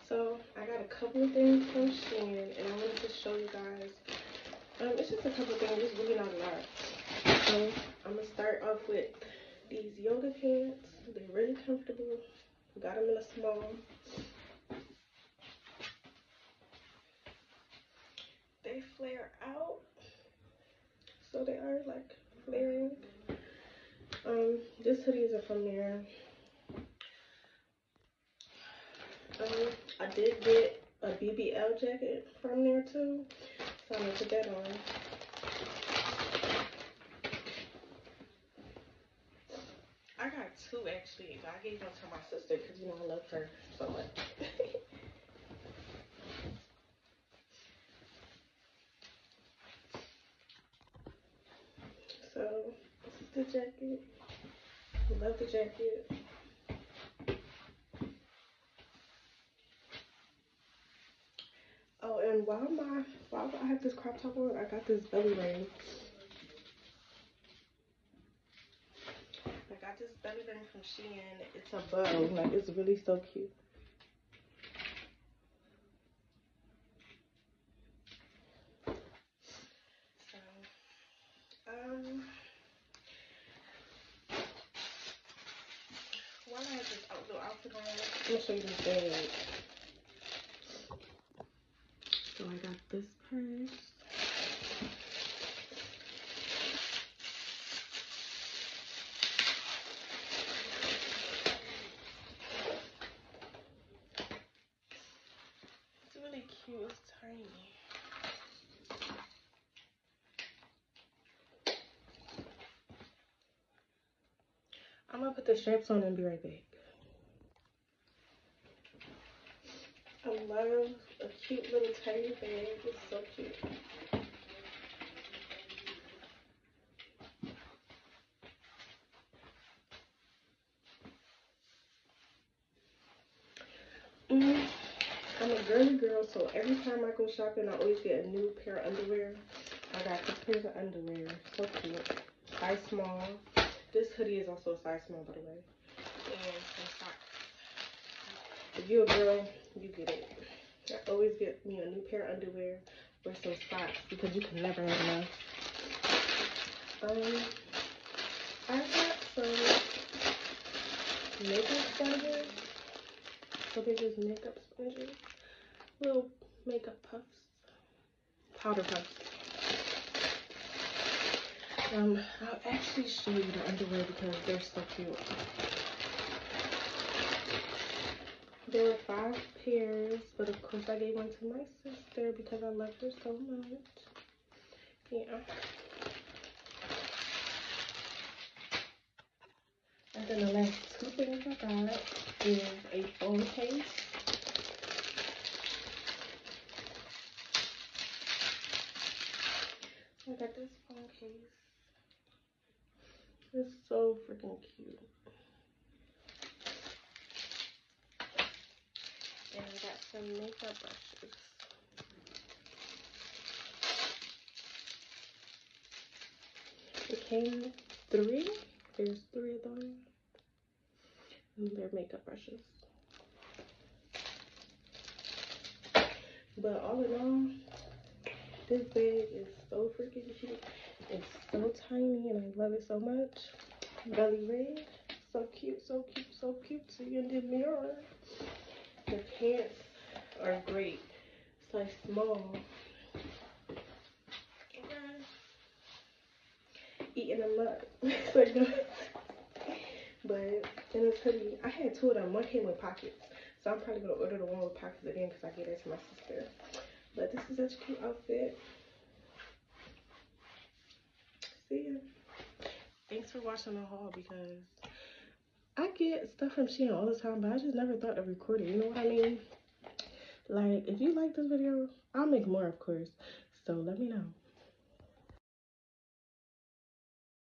So I got a couple of things from SHEIN, and I wanted to show you guys. It's just a couple of things. It's really not a lot. So I'm gonna start off with these yoga pants. They're really comfortable. Got them in a small. They flare out, so they are like flaring. This hoodies are from there. I did get a BBL jacket from there too, so I'm gonna put that on. I got two actually, but I gave one to my sister because you know I love her so much. So this is the jacket. Love the jacket. Oh, and while I have this crop top on, I got this belly ring. I got this belly ring from SHEIN. It's a bow. Like, it's really so cute. So, while I have this outfit on, I'm gonna show you this bag. So I got this purse. It's really cute. It's tiny. I'm gonna put the straps on and be right back. I love a cute little tiny bag. It's so cute. I'm a girly girl, so every time I go shopping, I always get a new pair of underwear. I got 2 pairs of underwear. So cute. Size small. This hoodie is also a size small, by the way. And some socks. If you're a girl, you get it. I always get me a new pair of underwear or some socks because you can never have enough. I got some makeup sponges. So they're just makeup sponges. Little makeup puffs. Powder puffs. I'll actually show you the underwear because they're so cute. There were 5 pairs, but of course I gave one to my sister because I love her so much. Yeah. And then the last 2 things I got is a phone case. I got this phone case. It's so freaking cute. And I got some makeup brushes. It came 3. There's 3 of them. And they're makeup brushes. But all in all, this bag is so freaking cute. It's so tiny and I love it so much. Belly ring. So cute, so cute, so cute. See in the mirror. The pants are great. Size small. Okay. Eating them up. It's like that. But in this hoodie, I had 2 of them. One came with pockets. So I'm probably going to order the one with pockets again because I gave it to my sister. But this is such a cute outfit. See ya. Thanks for watching the haul because I get stuff from SHEIN all the time, but I just never thought to record it. You know what I mean? Like, if you like this video, I'll make more, of course. So let me know.